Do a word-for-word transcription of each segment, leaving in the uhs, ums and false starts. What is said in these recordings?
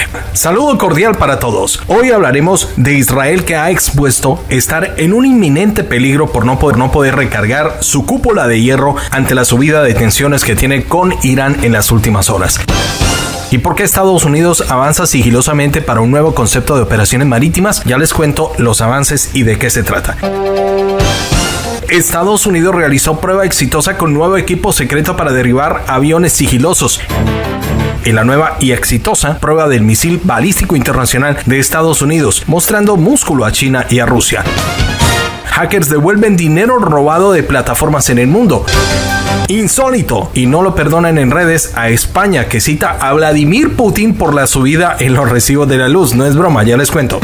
Saludo cordial para todos. Hoy hablaremos de Israel, que ha expuesto estar en un inminente peligro por no poder, no poder recargar su cúpula de hierro ante la subida de tensiones que tiene con Irán en las últimas horas. ¿Y por qué Estados Unidos avanza sigilosamente para un nuevo concepto de operaciones marítimas? Ya les cuento los avances y de qué se trata. Estados Unidos realizó prueba exitosa con nuevo equipo secreto para derribar aviones sigilosos. En la nueva y exitosa prueba del misil balístico internacional de Estados Unidos, mostrando músculo a China y a Rusia. Hackers devuelven dinero robado de plataformas en el mundo. Insólito, y no lo perdonan en redes, a España, que cita a Vladimir Putin por la subida en los recibos de la luz. No es broma, ya les cuento.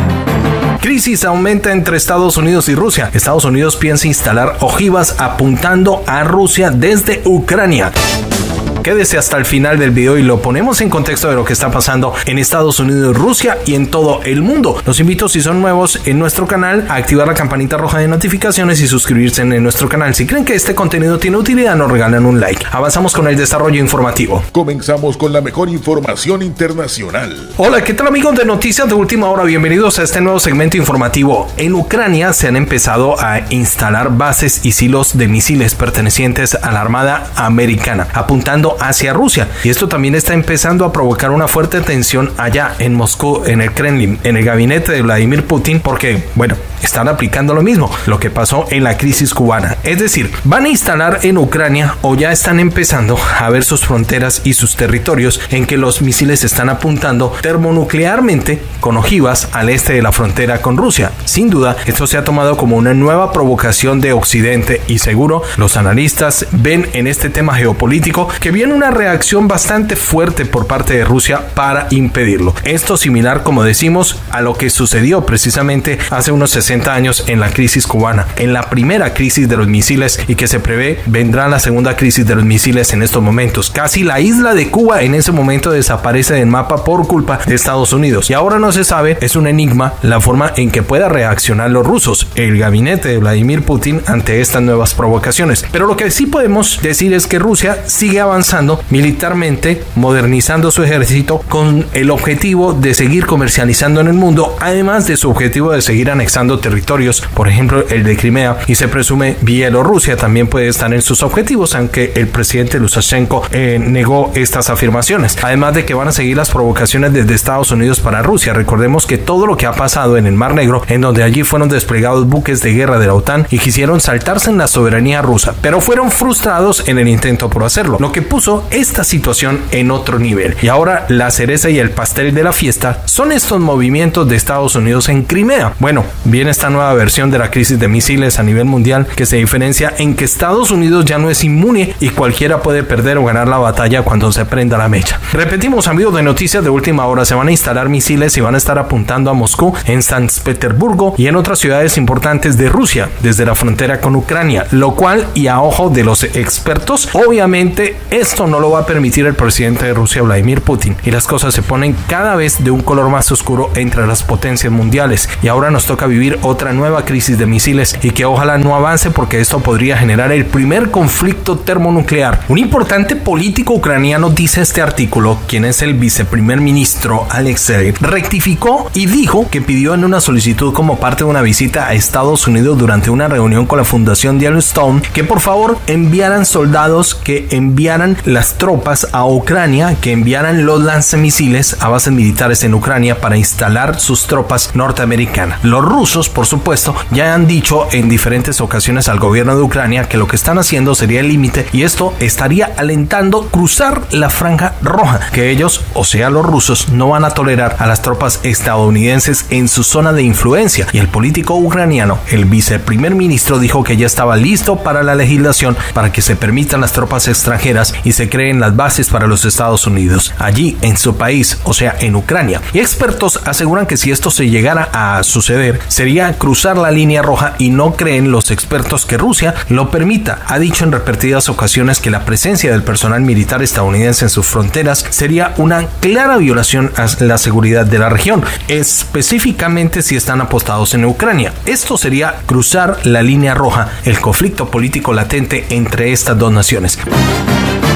Crisis aumenta entre Estados Unidos y Rusia. Estados Unidos piensa instalar ojivas apuntando a Rusia desde Ucrania. Quédese hasta el final del video y lo ponemos en contexto de lo que está pasando en Estados Unidos, Rusia y en todo el mundo. Los invito, si son nuevos en nuestro canal, a activar la campanita roja de notificaciones y suscribirse en nuestro canal. Si creen que este contenido tiene utilidad, nos regalan un like. Avanzamos con el desarrollo informativo. Comenzamos con la mejor información internacional. Hola, ¿qué tal amigos de Noticias de Última Hora? Bienvenidos a este nuevo segmento informativo. En Ucrania se han empezado a instalar bases y silos de misiles pertenecientes a la Armada Americana, apuntando hacia Rusia, y esto también está empezando a provocar una fuerte tensión allá en Moscú, en el Kremlin, en el gabinete de Vladimir Putin, porque, bueno, están aplicando lo mismo, lo que pasó en la crisis cubana. Es decir, van a instalar en Ucrania, o ya están empezando a ver sus fronteras y sus territorios en que los misiles están apuntando termonuclearmente con ojivas al este de la frontera con Rusia. Sin duda, esto se ha tomado como una nueva provocación de Occidente, y seguro los analistas ven en este tema geopolítico que viene una reacción bastante fuerte por parte de Rusia para impedirlo. Esto similar, como decimos, a lo que sucedió precisamente hace unos sesenta años en la crisis cubana, en la primera crisis de los misiles, y que se prevé vendrá la segunda crisis de los misiles en estos momentos. Casi la isla de Cuba en ese momento desaparece del mapa por culpa de Estados Unidos, y ahora no se sabe, es un enigma la forma en que pueda reaccionar los rusos, el gabinete de Vladimir Putin, ante estas nuevas provocaciones. Pero lo que sí podemos decir es que Rusia sigue avanzando militarmente, modernizando su ejército con el objetivo de seguir comercializando en el mundo, además de su objetivo de seguir anexando territorios, por ejemplo el de Crimea, y se presume Bielorrusia también puede estar en sus objetivos, aunque el presidente Lukashenko eh, negó estas afirmaciones. Además de que van a seguir las provocaciones desde Estados Unidos para Rusia. Recordemos que todo lo que ha pasado en el Mar Negro, en donde allí fueron desplegados buques de guerra de la OTAN y quisieron saltarse en la soberanía rusa, pero fueron frustrados en el intento por hacerlo, lo que puso esta situación en otro nivel. Y ahora la cereza y el pastel de la fiesta son estos movimientos de Estados Unidos en Crimea. Bueno, viene esta nueva versión de la crisis de misiles a nivel mundial, que se diferencia en que Estados Unidos ya no es inmune y cualquiera puede perder o ganar la batalla cuando se prenda la mecha. Repetimos, amigos de Noticias de Última Hora, se van a instalar misiles y van a estar apuntando a Moscú, en San Petersburgo y en otras ciudades importantes de Rusia desde la frontera con Ucrania, lo cual, y a ojo de los expertos, obviamente esto no lo va a permitir el presidente de Rusia, Vladimir Putin, y las cosas se ponen cada vez de un color más oscuro entre las potencias mundiales. Y ahora nos toca vivir otra nueva crisis de misiles, y que ojalá no avance, porque esto podría generar el primer conflicto termonuclear. Un importante político ucraniano, dice este artículo, quien es el viceprimer ministro Alexei, rectificó y dijo que pidió en una solicitud como parte de una visita a Estados Unidos durante una reunión con la Fundación Yellowstone que por favor enviaran soldados, que enviaran las tropas a Ucrania, que enviaran los lanzamisiles a bases militares en Ucrania para instalar sus tropas norteamericanas. Los rusos, por supuesto, ya han dicho en diferentes ocasiones al gobierno de Ucrania que lo que están haciendo sería el límite, y esto estaría alentando cruzar la franja roja, que ellos, o sea los rusos, no van a tolerar a las tropas estadounidenses en su zona de influencia. Y el político ucraniano, el viceprimer ministro, dijo que ya estaba listo para la legislación para que se permitan las tropas extranjeras y se creen las bases para los Estados Unidos allí en su país, o sea en Ucrania. Y expertos aseguran que si esto se llegara a suceder, sería cruzar la línea roja, y no creen los expertos que Rusia lo permita. Ha dicho en repetidas ocasiones que la presencia del personal militar estadounidense en sus fronteras sería una clara violación a la seguridad de la región, específicamente si están apostados en Ucrania. Esto sería cruzar la línea roja, el conflicto político latente entre estas dos naciones.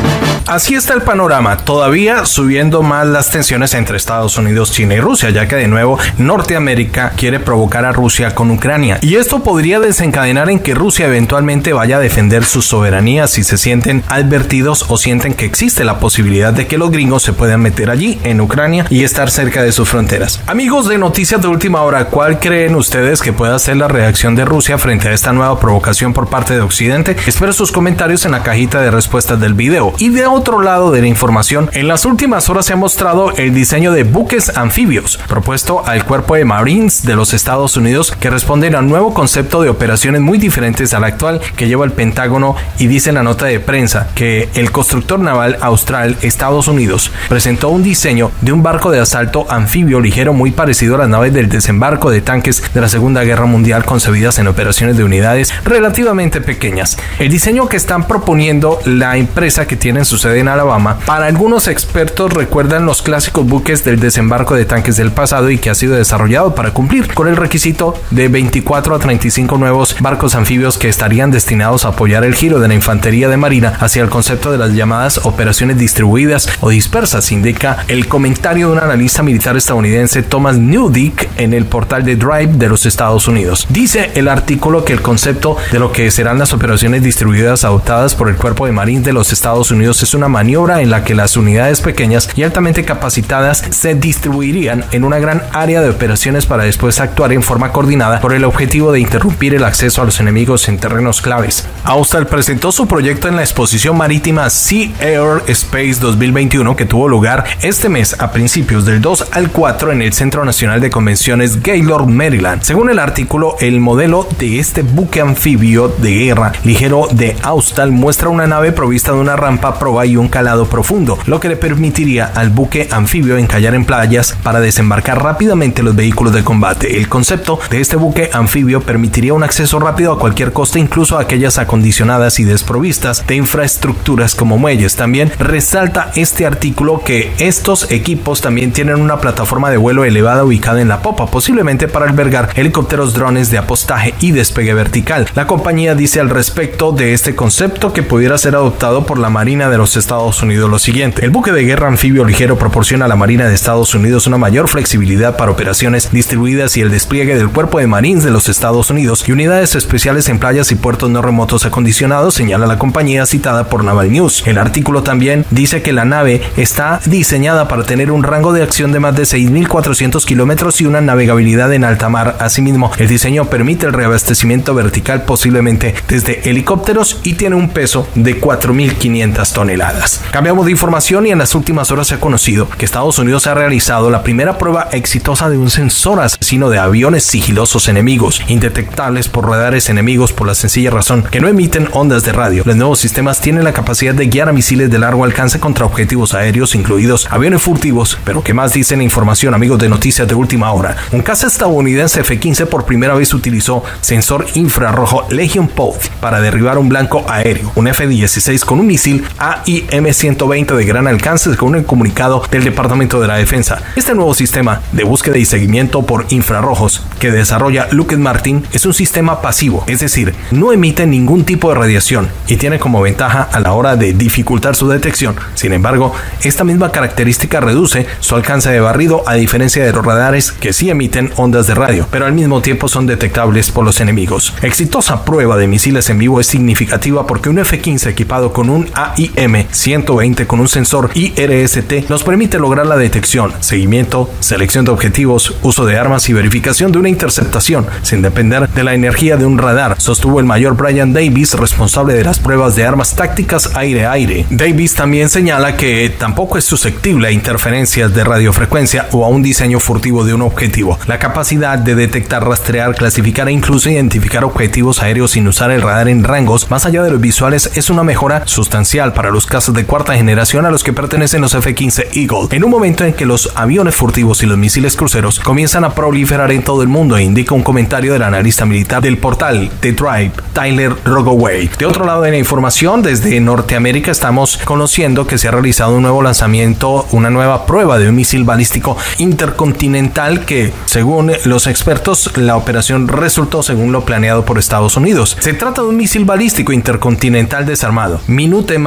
Así está el panorama, todavía subiendo más las tensiones entre Estados Unidos, China y Rusia, ya que de nuevo Norteamérica quiere provocar a Rusia con Ucrania. Y esto podría desencadenar en que Rusia eventualmente vaya a defender su soberanía si se sienten advertidos o sienten que existe la posibilidad de que los gringos se puedan meter allí en Ucrania y estar cerca de sus fronteras. Amigos de Noticias de Última Hora, ¿cuál creen ustedes que pueda ser la reacción de Rusia frente a esta nueva provocación por parte de Occidente? Espero sus comentarios en la cajita de respuestas del video. Y de otro lado de la información, en las últimas horas se ha mostrado el diseño de buques anfibios propuesto al Cuerpo de Marines de los Estados Unidos, que responden a un nuevo concepto de operaciones muy diferentes al actual que lleva el Pentágono, y dice en la nota de prensa que el constructor naval austral Estados Unidos presentó un diseño de un barco de asalto anfibio ligero muy parecido a las naves del desembarco de tanques de la Segunda Guerra Mundial, concebidas en operaciones de unidades relativamente pequeñas. El diseño que están proponiendo la empresa, que tiene su sede en Alabama, para algunos expertos recuerdan los clásicos buques del desembarco de tanques del pasado y que ha sido desarrollado para cumplir con el requisito de veinticuatro a treinta y cinco nuevos barcos anfibios que estarían destinados a apoyar el giro de la infantería de marina hacia el concepto de las llamadas operaciones distribuidas o dispersas, indica el comentario de un analista militar estadounidense, Thomas Newdick, en el portal de Drive de los Estados Unidos. Dice el artículo que el concepto de lo que serán las operaciones distribuidas adoptadas por el Cuerpo de Marines de los Estados Unidos es una maniobra en la que las unidades pequeñas y altamente capacitadas se distribuirían en una gran área de operaciones para después actuar en forma coordinada por el objetivo de interrumpir el acceso a los enemigos en terrenos claves. Austal presentó su proyecto en la exposición marítima Sea Air Space dos mil veintiuno, que tuvo lugar este mes a principios del dos al cuatro en el Centro Nacional de Convenciones Gaylord, Maryland. Según el artículo, el modelo de este buque anfibio de guerra ligero de Austal muestra una nave provista de una rampa a proa y un calado profundo, lo que le permitiría al buque anfibio encallar en playas para desembarcar rápidamente los vehículos de combate. El concepto de este buque anfibio permitiría un acceso rápido a cualquier costa, incluso a aquellas acondicionadas y desprovistas de infraestructuras como muelles. También resalta este artículo que estos equipos también tienen una plataforma de vuelo elevada ubicada en la popa, posiblemente para albergar helicópteros, drones de apostaje y despegue vertical. La compañía dice al respecto de este concepto que pudiera ser adoptado por la Marina de los Estados Unidos lo siguiente: el buque de guerra anfibio ligero proporciona a la Marina de Estados Unidos una mayor flexibilidad para operaciones distribuidas y el despliegue del Cuerpo de Marines de los Estados Unidos y unidades especiales en playas y puertos no remotos acondicionados, señala la compañía citada por Naval News. El artículo también dice que la nave está diseñada para tener un rango de acción de más de seis mil cuatrocientos kilómetros y una navegabilidad en alta mar. Asimismo, el diseño permite el reabastecimiento vertical, posiblemente desde helicópteros, y tiene un peso de cuatro mil quinientas toneladas. Cambiamos de información y en las últimas horas se ha conocido que Estados Unidos ha realizado la primera prueba exitosa de un sensor asesino de aviones sigilosos enemigos, indetectables por radares enemigos por la sencilla razón que no emiten ondas de radio. Los nuevos sistemas tienen la capacidad de guiar a misiles de largo alcance contra objetivos aéreos, incluidos aviones furtivos. Pero ¿qué más dice la información, amigos de Noticias de Última Hora? Un caza estadounidense F quince por primera vez utilizó sensor infrarrojo Legion Pulse para derribar un blanco aéreo, un F dieciséis con un misil A I M ciento veinte de gran alcance, según el comunicado del Departamento de la Defensa. Este nuevo sistema de búsqueda y seguimiento por infrarrojos que desarrolla Lockheed Martin es un sistema pasivo, es decir, no emite ningún tipo de radiación y tiene como ventaja a la hora de dificultar su detección. Sin embargo, esta misma característica reduce su alcance de barrido, a diferencia de los radares que sí emiten ondas de radio, pero al mismo tiempo son detectables por los enemigos. Exitosa prueba de misiles en vivo es significativa porque un F quince equipado con un A I M ciento veinte con un sensor I R S T nos permite lograr la detección, seguimiento, selección de objetivos, uso de armas y verificación de una interceptación sin depender de la energía de un radar, sostuvo el mayor Brian Davis, responsable de las pruebas de armas tácticas aire-aire. Davis también señala que tampoco es susceptible a interferencias de radiofrecuencia o a un diseño furtivo de un objetivo. La capacidad de detectar, rastrear, clasificar e incluso identificar objetivos aéreos sin usar el radar en rangos más allá de los visuales es una mejora sustancial para los cazas de cuarta generación a los que pertenecen los F quince Eagle, en un momento en que los aviones furtivos y los misiles cruceros comienzan a proliferar en todo el mundo, indica un comentario del analista militar del portal The Drive, Tyler Rogoway. De otro lado de la información, desde Norteamérica estamos conociendo que se ha realizado un nuevo lanzamiento, una nueva prueba de un misil balístico intercontinental que, según los expertos, la operación resultó según lo planeado por Estados Unidos. Se trata de un misil balístico intercontinental desarmado, Minuteman tres,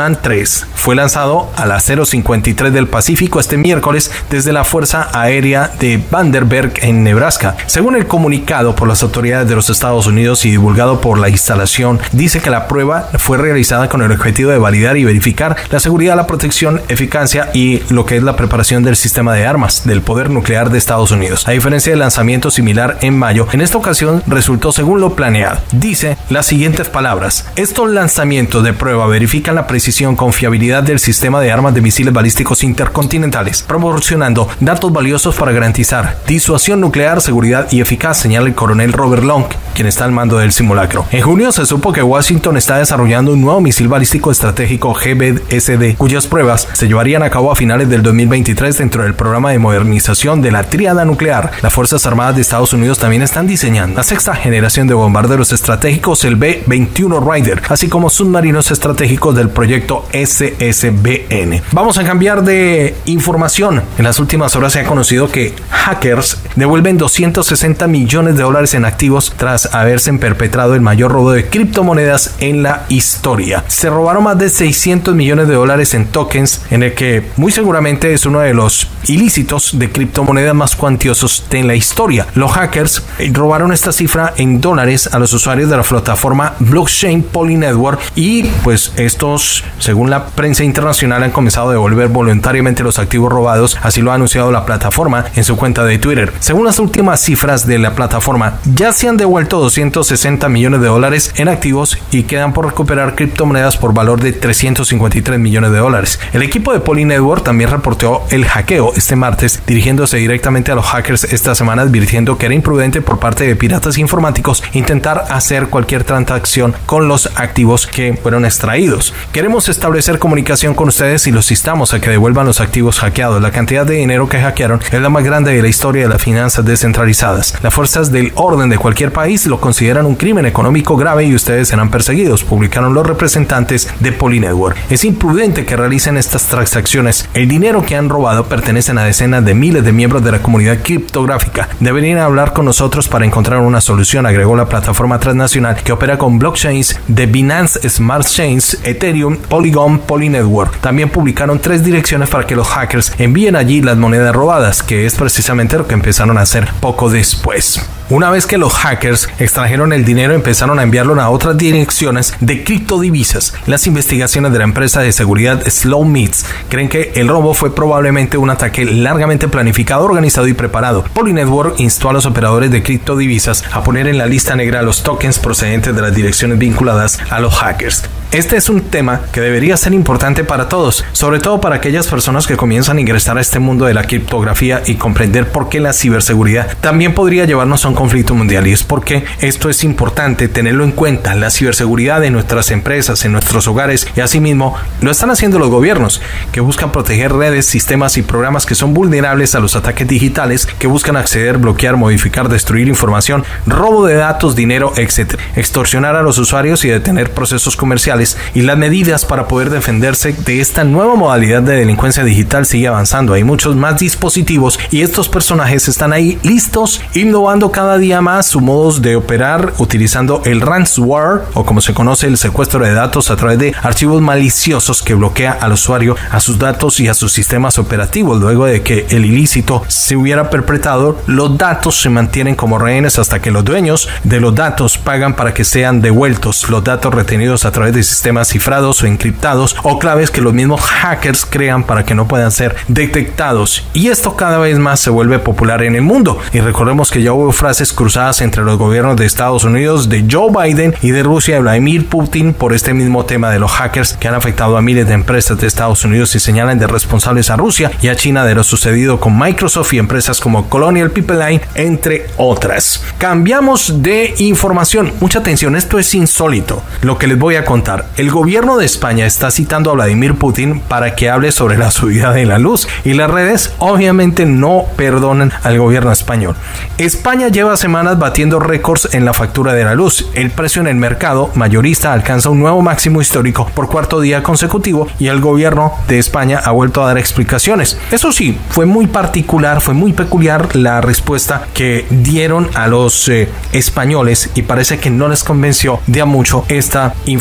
tres. Fue lanzado a las cero cincuenta y tres del Pacífico este miércoles desde la Fuerza Aérea de Vandenberg en Nebraska. Según el comunicado por las autoridades de los Estados Unidos y divulgado por la instalación, dice que la prueba fue realizada con el objetivo de validar y verificar la seguridad, la protección, eficacia y lo que es la preparación del sistema de armas del poder nuclear de Estados Unidos. A diferencia del lanzamiento similar en mayo, en esta ocasión resultó según lo planeado. Dice las siguientes palabras: estos lanzamientos de prueba verifican la precisión, confiabilidad del sistema de armas de misiles balísticos intercontinentales, proporcionando datos valiosos para garantizar disuasión nuclear, seguridad y eficacia, señala el coronel Robert Long, quien está al mando del simulacro. En junio se supo que Washington está desarrollando un nuevo misil balístico estratégico G B S D, cuyas pruebas se llevarían a cabo a finales del dos mil veintitrés dentro del programa de modernización de la tríada nuclear. Las Fuerzas Armadas de Estados Unidos también están diseñando la sexta generación de bombarderos estratégicos, el B veintiuno Raider, así como submarinos estratégicos del proyecto S S B N. Vamos a cambiar de información. En las últimas horas se ha conocido que hackers devuelven doscientos sesenta millones de dólares en activos tras haberse perpetrado el mayor robo de criptomonedas en la historia. Se robaron más de seiscientos millones de dólares en tokens, en el que muy seguramente es uno de los ilícitos de criptomonedas más cuantiosos de la historia. Los hackers robaron esta cifra en dólares a los usuarios de la plataforma blockchain Poly Network y pues estos, según la prensa internacional, han comenzado a devolver voluntariamente los activos robados, así lo ha anunciado la plataforma en su cuenta de Twitter. Según las últimas cifras de la plataforma, ya se han devuelto doscientos sesenta millones de dólares en activos y quedan por recuperar criptomonedas por valor de trescientos cincuenta y tres millones de dólares. El equipo de Poly Network también reportó el hackeo este martes, dirigiéndose directamente a los hackers esta semana, advirtiendo que era imprudente por parte de piratas informáticos intentar hacer cualquier transacción con los activos que fueron extraídos. Queremos establecer comunicación con ustedes y los instamos a que devuelvan los activos hackeados. La cantidad de dinero que hackearon es la más grande de la historia de las finanzas descentralizadas. Las fuerzas del orden de cualquier país lo consideran un crimen económico grave y ustedes serán perseguidos, publicaron los representantes de Poly Network. Es imprudente que realicen estas transacciones. El dinero que han robado pertenece a decenas de miles de miembros de la comunidad criptográfica. Deberían hablar con nosotros para encontrar una solución, agregó la plataforma transnacional que opera con blockchains de Binance Smart Chains, Ethereum, Polygon, Poly Network. También publicaron tres direcciones para que los hackers envíen allí las monedas robadas, que es precisamente lo que empezaron a hacer poco después. Una vez que los hackers extrajeron el dinero, empezaron a enviarlo a otras direcciones de criptodivisas. Las investigaciones de la empresa de seguridad Slow Meats creen que el robo fue probablemente un ataque largamente planificado, organizado y preparado. Poly Network instó a los operadores de criptodivisas a poner en la lista negra los tokens procedentes de las direcciones vinculadas a los hackers. Este es un tema que debería ser importante para todos, sobre todo para aquellas personas que comienzan a ingresar a este mundo de la criptografía y comprender por qué la ciberseguridad también podría llevarnos a un conflicto mundial. Y es porque esto es importante tenerlo en cuenta. La ciberseguridad de nuestras empresas, en nuestros hogares, y asimismo lo están haciendo los gobiernos, que buscan proteger redes, sistemas y programas que son vulnerables a los ataques digitales, que buscan acceder, bloquear, modificar, destruir información, robo de datos, dinero, etcétera, extorsionar a los usuarios y detener procesos comerciales. Y las medidas para poder defenderse de esta nueva modalidad de delincuencia digital sigue avanzando. Hay muchos más dispositivos y estos personajes están ahí listos, innovando cada día más sus modos de operar, utilizando el ransomware, o como se conoce, el secuestro de datos a través de archivos maliciosos que bloquea al usuario, a sus datos y a sus sistemas operativos. Luego de que el ilícito se hubiera perpetrado, los datos se mantienen como rehenes hasta que los dueños de los datos pagan para que sean devueltos. Los datos retenidos a través de sistemas cifrados o encriptados o claves que los mismos hackers crean para que no puedan ser detectados. Y esto cada vez más se vuelve popular en el mundo. Y recordemos que ya hubo frases cruzadas entre los gobiernos de Estados Unidos, de Joe Biden y de Rusia, de Vladimir Putin, por este mismo tema de los hackers que han afectado a miles de empresas de Estados Unidos y señalan de responsables a Rusia y a China de lo sucedido con Microsoft y empresas como Colonial Pipeline, entre otras. Cambiamos de información. Mucha atención, esto es insólito lo que les voy a contar. El gobierno de España está citando a Vladimir Putin para que hable sobre la subida de la luz y las redes obviamente no perdonan al gobierno español. España lleva semanas batiendo récords en la factura de la luz. El precio en el mercado mayorista alcanza un nuevo máximo histórico por cuarto día consecutivo y el gobierno de España ha vuelto a dar explicaciones. Eso sí, fue muy particular, fue muy peculiar la respuesta que dieron a los eh, españoles y parece que no les convenció de a mucho esta información.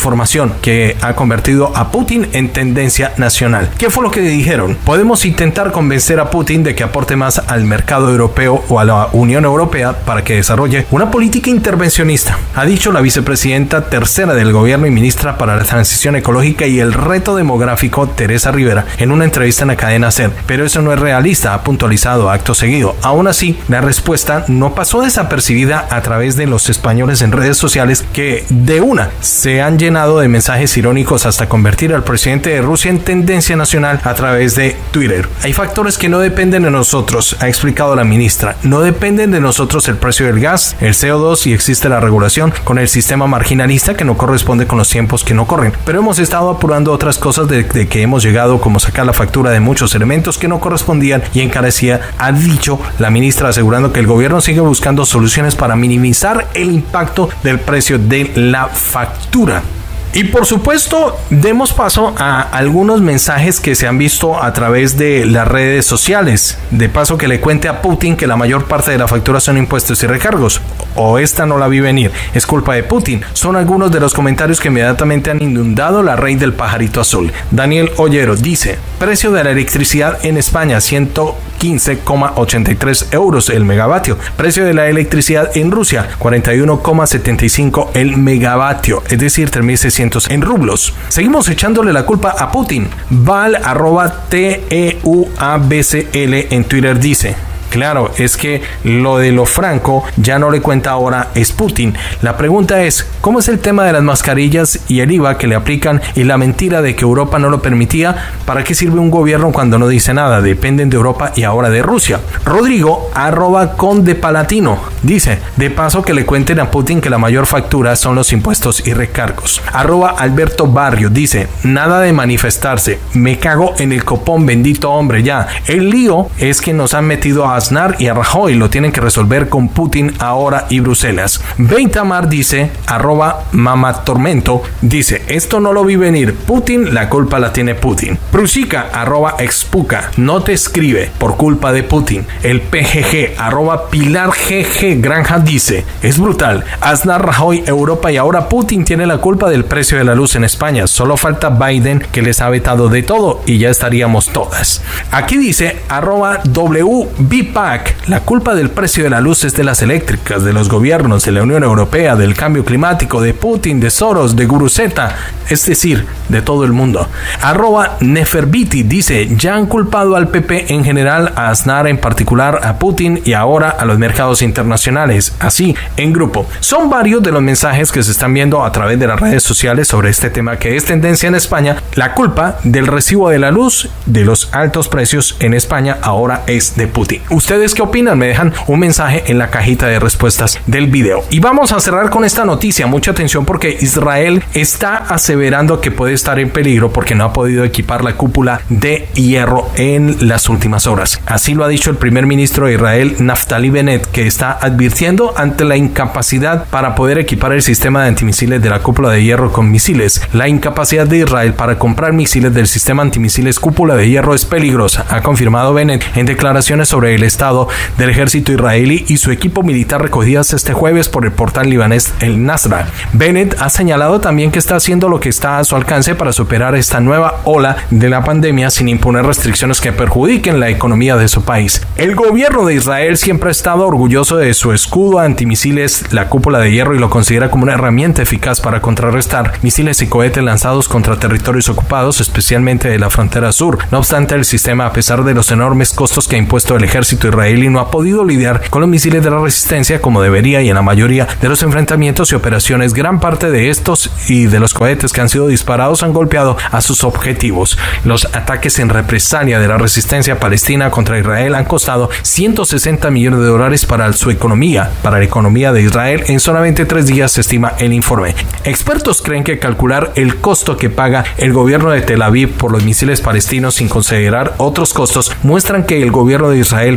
declaración que ha convertido a Putin en tendencia nacional. ¿Qué fue lo que dijeron? Podemos intentar convencer a Putin de que aporte más al mercado europeo o a la Unión Europea para que desarrolle una política intervencionista, ha dicho la vicepresidenta tercera del gobierno y ministra para la transición ecológica y el reto demográfico, Teresa Rivera, en una entrevista en la cadena SER. Pero eso no es realista, ha puntualizado acto seguido. Aún así, la respuesta no pasó desapercibida a través de los españoles en redes sociales, que de una se han llenado de mensajes irónicos hasta convertir al presidente de Rusia en tendencia nacional a través de Twitter. Hay factores que no dependen de nosotros, ha explicado la ministra. No dependen de nosotros el precio del gas, el C O dos y existe la regulación con el sistema marginalista que no corresponde con los tiempos que no corren. Pero hemos estado apurando otras cosas de, de que hemos llegado, como sacar la factura de muchos elementos que no correspondían y encarecía, ha dicho la ministra, asegurando que el gobierno sigue buscando soluciones para minimizar el impacto del precio de la factura. Y por supuesto, demos paso a algunos mensajes que se han visto a través de las redes sociales. De paso que le cuente a Putin que la mayor parte de la factura son impuestos y recargos. O esta no la vi venir, es culpa de Putin. Son algunos de los comentarios que inmediatamente han inundado la red del pajarito azul. Daniel Ollero dice: precio de la electricidad en España, ciento quince coma ochenta y tres euros el megavatio. Precio de la electricidad en Rusia, cuarenta y uno coma setenta y cinco el megavatio, es decir, tres mil seiscientos en rublos. Seguimos echándole la culpa a Putin. Val arroba T E U A B C L en Twitter dice: claro, es que lo de lo franco ya no le cuenta ahora, es Putin. La pregunta es, ¿cómo es el tema de las mascarillas y el I V A que le aplican y la mentira de que Europa no lo permitía? ¿Para qué sirve un gobierno cuando no dice nada? Dependen de Europa y ahora de Rusia. Rodrigo, arroba Conde Palatino, dice: de paso que le cuenten a Putin que la mayor factura son los impuestos y recargos. Arroba Alberto Barrio dice: nada de manifestarse, me cago en el copón, bendito hombre ya. El lío es que nos han metido a Aznar y a Rajoy, lo tienen que resolver con Putin ahora y Bruselas. Beitamar dice, arroba Mamatormento, dice: esto no lo vi venir, Putin, la culpa la tiene Putin. Prusica, arroba Expuca, no te escribe por culpa de Putin. El P G G, arroba Pilar G G Granja dice: es brutal, Aznar, Rajoy, Europa y ahora Putin tiene la culpa del precio de la luz en España. Solo falta Biden, que les ha vetado de todo y ya estaríamos todas. Aquí dice, arroba W B P A C, la culpa del precio de la luz es de las eléctricas, de los gobiernos, de la Unión Europea, del cambio climático, de Putin, de Soros, de Guruzeta, es decir, de todo el mundo. Arroba Neferbiti dice: ya han culpado al P P en general, a Aznar en particular, a Putin y ahora a los mercados internacionales, así en grupo. Son varios de los mensajes que se están viendo a través de las redes sociales sobre este tema que es tendencia en España. La culpa del recibo de la luz, de los altos precios en España, ahora es de Putin. ¿Ustedes qué opinan? Me dejan un mensaje en la cajita de respuestas del video. Y vamos a cerrar con esta noticia. Mucha atención, porque Israel está aseverando que puede estar en peligro porque no ha podido equipar la cúpula de hierro en las últimas horas. Así lo ha dicho el primer ministro de Israel, Naftali Bennett, que está advirtiendo ante la incapacidad para poder equipar el sistema de antimisiles de la cúpula de hierro con misiles. La incapacidad de Israel para comprar misiles del sistema antimisiles cúpula de hierro es peligrosa, ha confirmado Bennett en declaraciones sobre el estado del ejército israelí y su equipo militar recogidas este jueves por el portal libanés El Nasra. Bennett ha señalado también que está haciendo lo que está a su alcance para superar esta nueva ola de la pandemia sin imponer restricciones que perjudiquen la economía de su país. El gobierno de Israel siempre ha estado orgulloso de su escudo antimisiles, la cúpula de hierro, y lo considera como una herramienta eficaz para contrarrestar misiles y cohetes lanzados contra territorios ocupados, especialmente de la frontera sur. No obstante, el sistema, a pesar de los enormes costos que ha impuesto el ejército israelí, no ha podido lidiar con los misiles de la resistencia como debería, y en la mayoría de los enfrentamientos y operaciones, gran parte de estos y de los cohetes que han sido disparados han golpeado a sus objetivos. Los ataques en represalia de la resistencia palestina contra Israel han costado ciento sesenta millones de dólares para su economía, para la economía de Israel en solamente tres días, se estima el informe. Expertos creen que calcular el costo que paga el gobierno de Tel Aviv por los misiles palestinos sin considerar otros costos muestran que el gobierno de Israel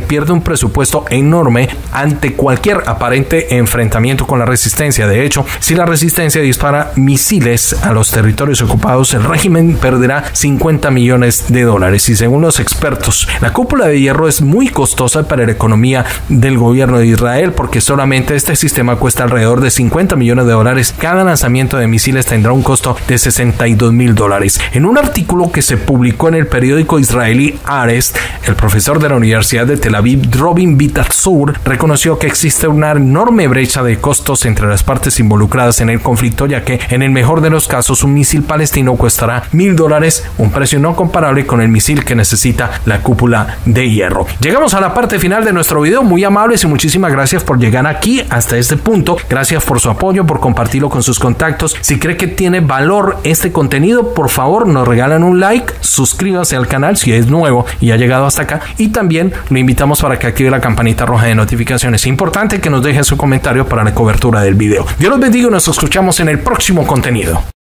pierde un presupuesto enorme ante cualquier aparente enfrentamiento con la resistencia. De hecho, si la resistencia dispara misiles a los territorios ocupados, el régimen perderá cincuenta millones de dólares. Y según los expertos, la cúpula de hierro es muy costosa para la economía del gobierno de Israel, porque solamente este sistema cuesta alrededor de cincuenta millones de dólares. Cada lanzamiento de misiles tendrá un costo de sesenta y dos mil dólares. En un artículo que se publicó en el periódico israelí Haaretz, el profesor de la Universidad de Tel Aviv, Robin Bitatzur, reconoció que existe una enorme brecha de costos entre las partes involucradas en el conflicto, ya que en el mejor de los casos un misil palestino costará mil dólares, un precio no comparable con el misil que necesita la cúpula de hierro. Llegamos a la parte final de nuestro video, muy amables y muchísimas gracias por llegar aquí hasta este punto. Gracias por su apoyo, por compartirlo con sus contactos. Si cree que tiene valor este contenido, por favor nos regalan un like, suscríbase al canal si es nuevo y ha llegado hasta acá, y también lo invitamos para que active la campanita roja de notificaciones. Es importante que nos deje su comentario para la cobertura del video. Dios los bendiga y nos escuchamos en el próximo contenido.